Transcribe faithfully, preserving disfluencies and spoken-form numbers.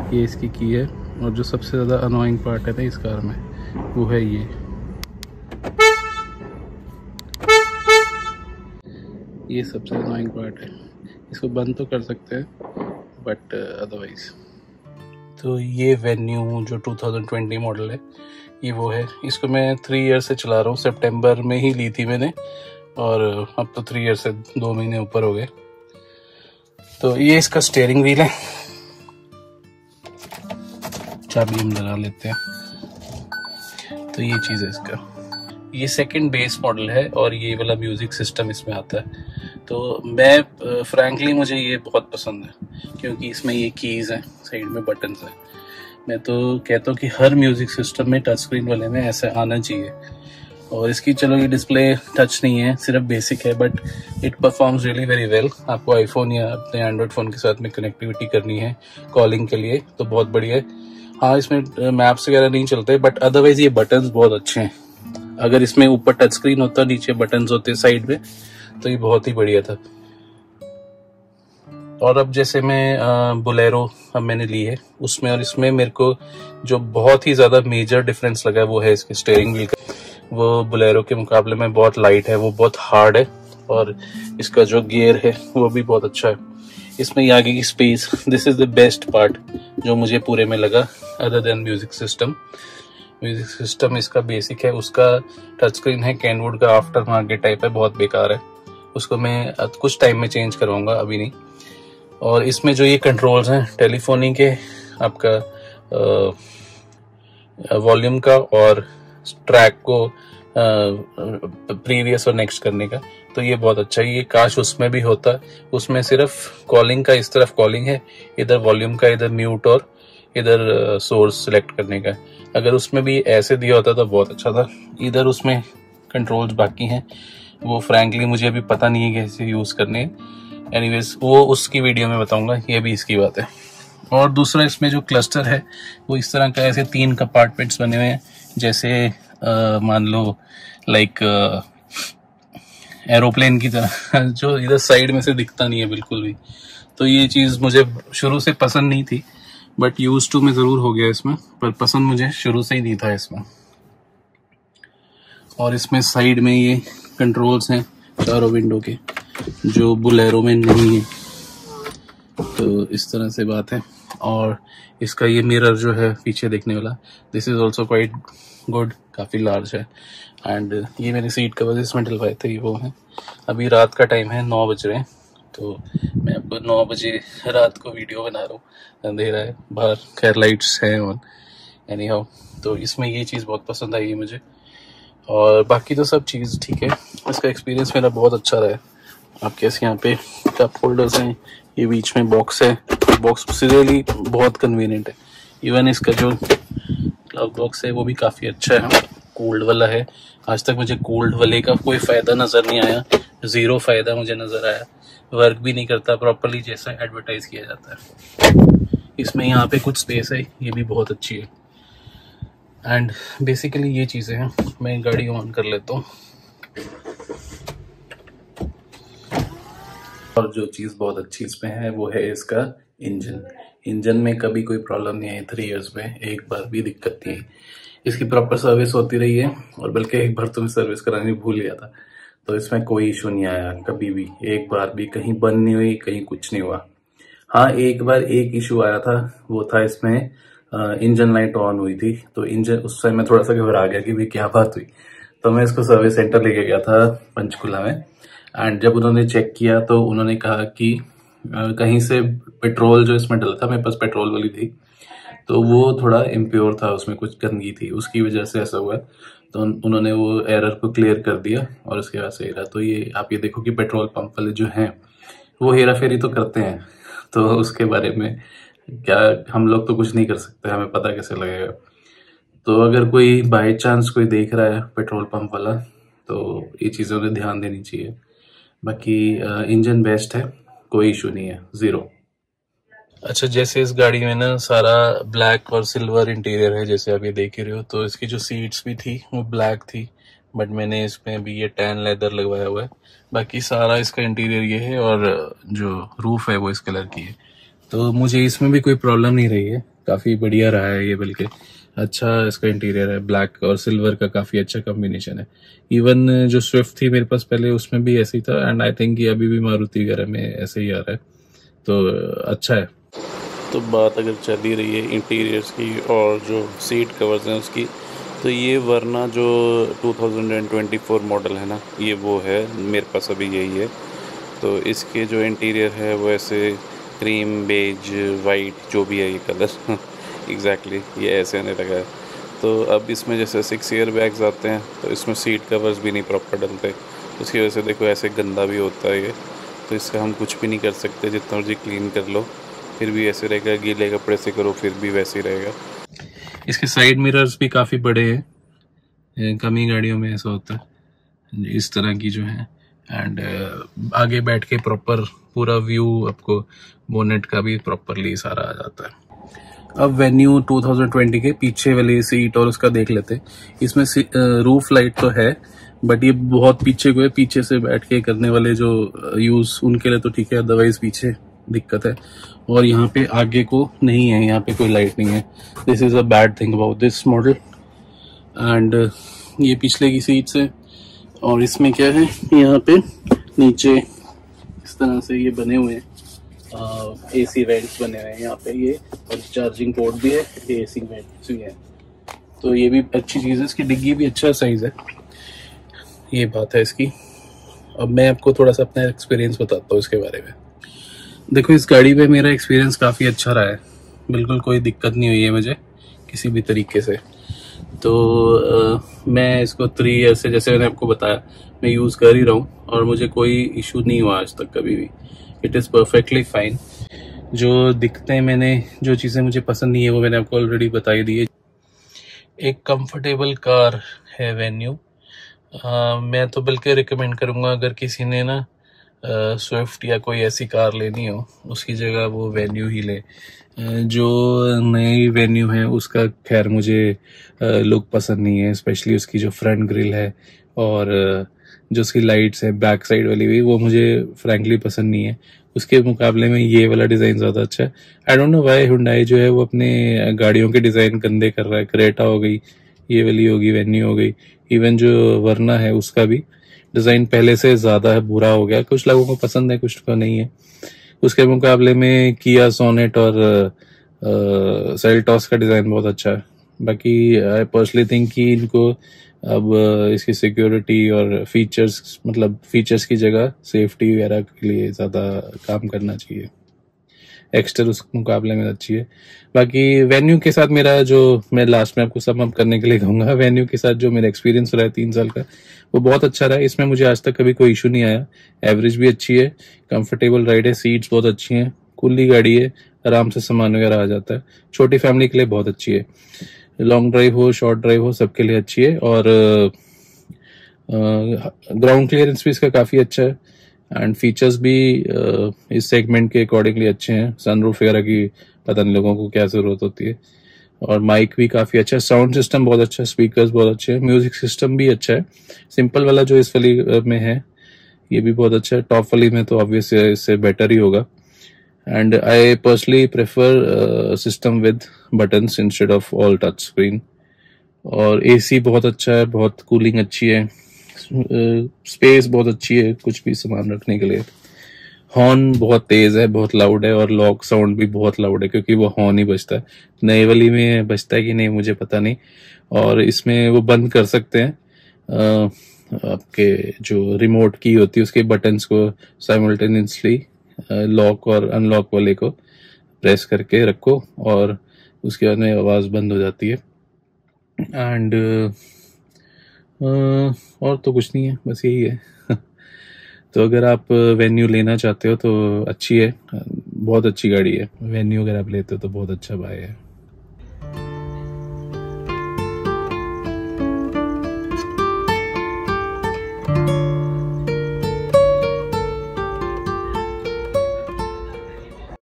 ये इसकी की है। और जो सबसे ज़्यादा अनोइंग पार्ट है ना इस कार में, वो है ये ये सबसे अनोइंग पार्ट है। इसको बंद तो कर सकते हैं बट अदरवाइज। तो ये वेन्यू जो टू थाउजेंड ट्वेंटी मॉडल है, ये वो है। इसको मैं थ्री ईयर से चला रहा हूँ, सितंबर में ही ली थी मैंने, और अब तो थ्री ईयर से दो महीने ऊपर हो गए। तो ये इसका स्टीयरिंग व्हील है, चाबी हम लगा लेते हैं। तो ये चीज़ है इसका। ये सेकंड बेस मॉडल है और ये वाला म्यूजिक सिस्टम इसमें आता है। तो मैं फ्रैंकली मुझे ये बहुत पसंद है क्योंकि इसमें ये कीज़ हैं, साइड में बटन्स हैं। मैं तो कहता हूँ कि हर म्यूजिक सिस्टम में टच स्क्रीन वाले में ऐसा आना चाहिए। और इसकी चलो ये डिस्प्ले टच नहीं है, सिर्फ बेसिक है, but it performs really very well. आपको आईफोन या अपने एंड्रॉयड फ़ोन के साथ में कनेक्टिविटी करनी है कॉलिंग के लिए तो बहुत बढ़िया है। हाँ, इसमें मैप्स वगैरह नहीं चलते, बट अदरवाइज ये बटन्स बहुत अच्छे हैं। अगर इसमें ऊपर टच स्क्रीन होता, नीचे बटन्स होते साइड में, तो ये बहुत ही बढ़िया था। और अब जैसे मैं बोलेरो अब मैंने ली है, उसमें और इसमें मेरे को जो बहुत ही ज़्यादा मेजर डिफरेंस लगा है वो है इसके स्टीयरिंग व्हील का। वो बोलेरो के मुकाबले में बहुत लाइट है, वो बहुत हार्ड है, और इसका जो गियर है वो भी बहुत अच्छा है। इसमें ये आगे की space, this is the best part जो मुझे पूरे में लगा, other than music system. Music system इसका बेसिक है, उसका टच स्क्रीन है कैनवुड का, आफ्टर मार्केट टाइप है, बहुत बेकार है। उसको मैं कुछ टाइम में चेंज करवाऊंगा, अभी नहीं। और इसमें जो ये कंट्रोल्स हैं टेलीफोनी के, आपका वॉल्यूम का और ट्रैक को प्रीवियस और नेक्स्ट करने का, तो ये बहुत अच्छा है। ये काश उसमें भी होता। उसमें सिर्फ कॉलिंग का, इस तरफ कॉलिंग है, इधर वॉल्यूम का, इधर म्यूट और इधर सोर्स सिलेक्ट करने का। अगर उसमें भी ऐसे दिया होता तो बहुत अच्छा था। इधर उसमें कंट्रोल्स बाकी हैं, वो फ्रैंकली मुझे अभी पता नहीं है कैसे यूज़ करने हैं। एनीवेज वो उसकी वीडियो में बताऊंगा, ये भी इसकी बात है। और दूसरा इसमें जो क्लस्टर है वो इस तरह का, ऐसे तीन कंपार्टमेंट्स बने हुए हैं, जैसे आ, मान लो लाइक एरोप्लेन की तरह, जो इधर साइड में से दिखता नहीं है बिल्कुल भी। तो ये चीज़ मुझे शुरू से पसंद नहीं थी, बट यूज टू में ज़रूर हो गया इसमें, पर पसंद मुझे शुरू से ही नहीं था इसमें। और इसमें साइड में ये कंट्रोल्स हैं चारों विंडो के, जो बोलेरो में नहीं है। तो इस तरह से बात है। और इसका ये मिरर जो है पीछे देखने वाला, this is also quite good, काफ़ी लार्ज है। एंड ये मेरी सीट कवर्स इसमें डलवाए थे, ये वो है। अभी रात का टाइम है, नौ बज रहे हैं, तो मैं अब नौ बजे रात को वीडियो बना रहा हूँ, अंधेरा है बाहर, खैर लाइट्स हैं ऑन, एनी हाउ। तो इसमें ये चीज़ बहुत पसंद आई है मुझे, और बाकी तो सब चीज़ ठीक है। इसका एक्सपीरियंस मेरा बहुत अच्छा रहा है। आपके ऐसे यहाँ पे कप होल्डर्स हैं, ये बीच में बॉक्स है, बॉक्स रियली बहुत कन्वीनियंट है। इवन इसका जो ग्लव बॉक्स है वो भी काफ़ी अच्छा है, कूल्ड वाला है। आज तक मुझे कूल्ड वाले का कोई फ़ायदा नज़र नहीं आया, ज़ीरो फ़ायदा मुझे नज़र आया। वर्क भी नहीं करता प्रॉपर्ली जैसा एडवर्टाइज किया जाता है। इसमें यहाँ पे कुछ स्पेस है, ये भी बहुत अच्छी है। एंड बेसिकली ये चीज़ें हैं। मैं गाड़ी ऑन कर लेता हूँ। और जो चीज़ बहुत अच्छी इसमें है वो है इसका इंजन। इंजन में कभी कोई प्रॉब्लम नहीं आई, थ्री इयर्स में एक बार भी दिक्कत नहीं आई। इसकी प्रॉपर सर्विस होती रही है, और बल्कि एक बार तो मैं सर्विस करानी भूल गया था, तो इसमें कोई इशू नहीं आया कभी भी, एक बार भी कहीं बंद नहीं हुई, कहीं कुछ नहीं हुआ। हाँ, एक बार एक इशू आया था, वो था इसमें इंजन लाइट ऑन हुई थी, तो इंजन उस समय मैं थोड़ा सा घबरा गया कि भाई क्या बात हुई। तो मैं इसको सर्विस सेंटर लेके गया था पंचकुला में, एंड जब उन्होंने चेक किया तो उन्होंने कहा कि कहीं से पेट्रोल जो इसमें डला था, मेरे पास पेट्रोल वाली थी, तो वो थोड़ा इम्प्योर था, उसमें कुछ गंदगी थी, उसकी वजह से ऐसा हुआ। तो उन्होंने वो एरर को क्लियर कर दिया और उसके बाद से हेरा। तो ये आप ये देखो कि पेट्रोल पंप वाले जो हैं वो हेरा फेरी तो करते हैं, तो उसके बारे में क्या हम लोग तो कुछ नहीं कर सकते, हमें पता कैसे लगेगा। तो अगर कोई बाय चांस कोई देख रहा है पेट्रोल पंप वाला, तो ये चीज़ों पे ध्यान देनी चाहिए। बाकी इंजन बेस्ट है, कोई इशू नहीं है, ज़ीरो। अच्छा, जैसे इस गाड़ी में ना सारा ब्लैक और सिल्वर इंटीरियर है, जैसे आप ये देख ही रहे हो। तो इसकी जो सीट्स भी थी वो ब्लैक थी, बट मैंने इसमें भी ये टैन लेदर लगवाया हुआ है। बाकी सारा इसका इंटीरियर ये है, और जो रूफ है वो इस कलर की है। तो मुझे इसमें भी कोई प्रॉब्लम नहीं रही है, काफ़ी बढ़िया रहा है ये, बल्कि अच्छा इसका इंटीरियर है, ब्लैक और सिल्वर का काफ़ी अच्छा कॉम्बिनेशन है। इवन जो स्विफ्ट थी मेरे पास पहले उसमें भी ऐसे ही था, एंड आई थिंक ये अभी भी मारुति वगैरह में ऐसे ही आ रहा है, तो अच्छा है। तो बात अगर चल ही रही है इंटीरियर्स की और जो सीट कवर्स हैं उसकी, तो ये वरना जो two thousand twenty four model है ना, ये वो है, मेरे पास अभी यही है। तो इसके जो इंटीरियर है वो ऐसे क्रीम, बेज, वाइट, जो भी है ये कलर एग्जैक्टली ये ऐसे आने लगा है। तो अब इसमें जैसे सिक्स एयर बैग्स आते हैं, तो इसमें सीट कवर्स भी नहीं प्रॉपर डलते, उसकी वजह से देखो ऐसे गंदा भी होता है ये। तो इसका हम कुछ भी नहीं कर सकते, जितना मर्जी क्लीन कर लो फिर भी ऐसे रहेगा, गीले कपड़े से करो फिर भी वैसे ही रहेगा। इसके साइड मिरर्स भी काफ़ी बड़े हैं, कम ही गाड़ियों में ऐसा होता है इस तरह की जो है। एंड आगे बैठ के प्रॉपर पूरा व्यू आपको बोनेट का भी प्रॉपरली सारा आ जाता है। अब वेन्यू टू थाउजेंड ट्वेंटी के पीछे वाली सीट और उसका देख लेते हैं। इसमें रूफ लाइट तो है, बट ये बहुत पीछे को है, पीछे से बैठ के करने वाले जो यूज उनके लिए तो ठीक है, अदरवाइज पीछे दिक्कत है। और यहाँ पे आगे को नहीं है, यहाँ पे कोई लाइट नहीं है। This is a bad thing about this model. And ये पिछले की सीट्स है, और इसमें क्या है, यहाँ पे नीचे इस तरह से ये बने हुए हैं, एसी वेंट्स बने हुए हैं यहाँ पे ये, और चार्जिंग पोर्ट भी है, एसी वेंट्स भी है, तो ये भी अच्छी चीज़ है। इसकी डिग्गी भी अच्छा साइज है, ये बात है इसकी। अब मैं आपको थोड़ा सा अपना एक्सपीरियंस बताता हूँ इसके बारे में। देखो, इस गाड़ी पे मेरा एक्सपीरियंस काफ़ी अच्छा रहा है, बिल्कुल कोई दिक्कत नहीं हुई है मुझे किसी भी तरीके से। तो आ, मैं इसको थ्री ईयर से, जैसे मैंने आपको बताया, मैं यूज़ कर ही रहा हूँ और मुझे कोई इशू नहीं हुआ आज तक कभी भी। It is perfectly fine. जो दिखते हैं, मैंने जो चीज़ें मुझे पसंद नहीं है वो मैंने आपको ऑलरेडी बताई दी है। एक कंफर्टेबल कार है वेन्यू। आ, मैं तो बल्कि रिकमेंड करूँगा, अगर किसी ने ना स्विफ्ट या कोई ऐसी कार लेनी हो, उसकी जगह वो वेन्यू ही ले। जो नई वेन्यू है उसका खैर मुझे लुक पसंद नहीं है, स्पेशली उसकी जो फ्रंट ग्रिल है और जो उसकी लाइट्स है बैक साइड वाली भी, वो मुझे फ्रैंकली पसंद नहीं है। उसके मुकाबले में ये वाला डिज़ाइन ज़्यादा अच्छा है। I don't know why Hyundai जो है वो अपने गाड़ियों के डिज़ाइन गंदे कर रहा है। क्रेटा हो गई, ये वाली होगी, वेन्यू हो गई, इवन जो वरना है उसका भी डिज़ाइन पहले से ज़्यादा है, बुरा हो गया। कुछ लोगों को पसंद है, कुछ को नहीं है। उसके मुकाबले में किया सोनेट और सेल्टॉस का डिज़ाइन बहुत अच्छा है। बाकी आई पर्सनली थिंक कि इनको अब इसकी सिक्योरिटी और फीचर्स, मतलब फीचर्स की जगह सेफ्टी वगैरह के लिए ज़्यादा काम करना चाहिए। एक्स्टर उस मुकाबले में अच्छी है। बाकी वेन्यू के साथ मेरा जो, मैं लास्ट में आपको सम अप करने के लिए कहूँगा, वेन्यू के साथ जो मेरा एक्सपीरियंस रहा है तीन साल का, वो बहुत अच्छा रहा है। इसमें मुझे आज तक कभी कोई इशू नहीं आया। एवरेज भी अच्छी है, कंफर्टेबल राइड है, सीट्स बहुत अच्छी हैं, खुली गाड़ी है, आराम से सामान वगैरह आ जाता है। छोटी फैमिली के लिए बहुत अच्छी है, लॉन्ग ड्राइव हो, शॉर्ट ड्राइव हो, सबके लिए अच्छी है। और ग्राउंड क्लियरेंस भी इसका काफ़ी अच्छा है, एंड फीचर्स भी uh, इस सेगमेंट के अकॉर्डिंगली अच्छे हैं। सनरूफ वगैरह की पता नहीं लोगों को क्या ज़रूरत होती है। और माइक भी काफ़ी अच्छा है, साउंड सिस्टम बहुत अच्छा है, स्पीकर्स बहुत अच्छे हैं, म्यूजिक सिस्टम भी अच्छा है। सिंपल वाला जो इस वाली में है ये भी बहुत अच्छा है, टॉप वाली में तो ऑब्वियस इससे बेटर ही होगा। And I personally prefer system with buttons instead of all touch screen. और एसी बहुत अच्छा है, बहुत कूलिंग अच्छी है, स्पेस uh, बहुत अच्छी है कुछ भी सामान रखने के लिए। हॉर्न बहुत तेज है, बहुत लाउड है, और लॉक साउंड भी बहुत लाउड है, क्योंकि वो हॉर्न ही बजता है। नई वाली में बजता है कि नहीं मुझे पता नहीं। और इसमें वो बंद कर सकते हैं, uh, आपके जो रिमोट की होती है उसके बटन्स को साइमल्टेनियसली लॉक और अनलॉक वाले को प्रेस करके रखो, और उसके बाद में आवाज़ बंद हो जाती है। एंड Uh, और तो कुछ नहीं है, बस यही है। तो अगर आप वेन्यू लेना चाहते हो तो अच्छी है, बहुत अच्छी गाड़ी है। वेन्यू अगर आप लेते हो तो बहुत अच्छा बाय है।